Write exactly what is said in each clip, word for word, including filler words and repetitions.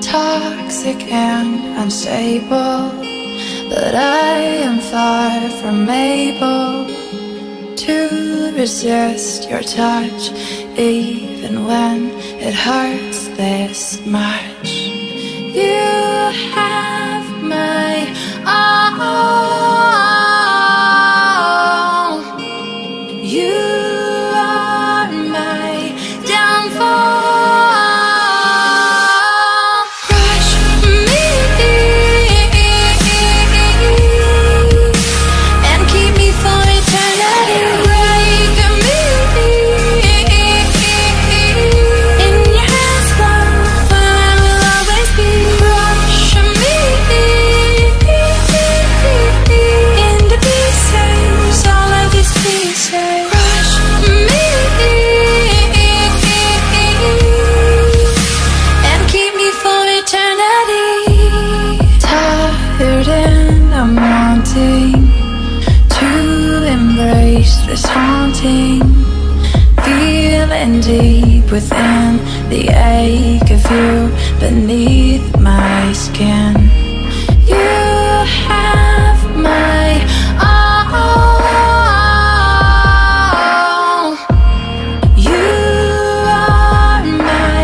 toxic and unstable, but I am far from able to resist your touch, even when it hurts this much. You have my all. You are my downfall. Crush me and keep me for eternity. Break me in your hands, love, I will always be. Crush me into pieces, all of these pieces. Crush me and keep me for eternity. Tired and I'm wanting to embrace this haunting feeling deep within, the ache of you beneath my skin. You have my all. You are my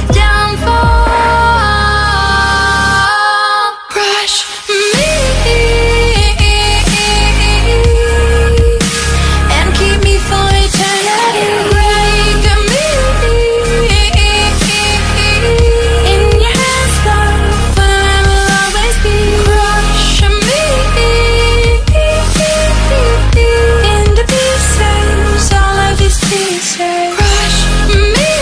downfall. Crush me and keep me for eternity. Break me in your hands, love, I will always be. Crush me into pieces, all of these pieces. Crush me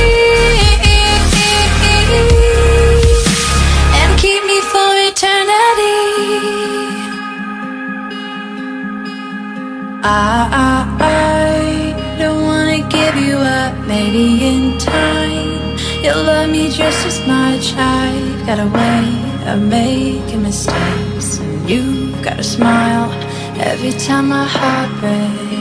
and keep me for eternity. I, I, I don't wanna give you up. Maybe in time you'll love me just as much. I got a way of making mistakes, and you got a smile every time my heart breaks.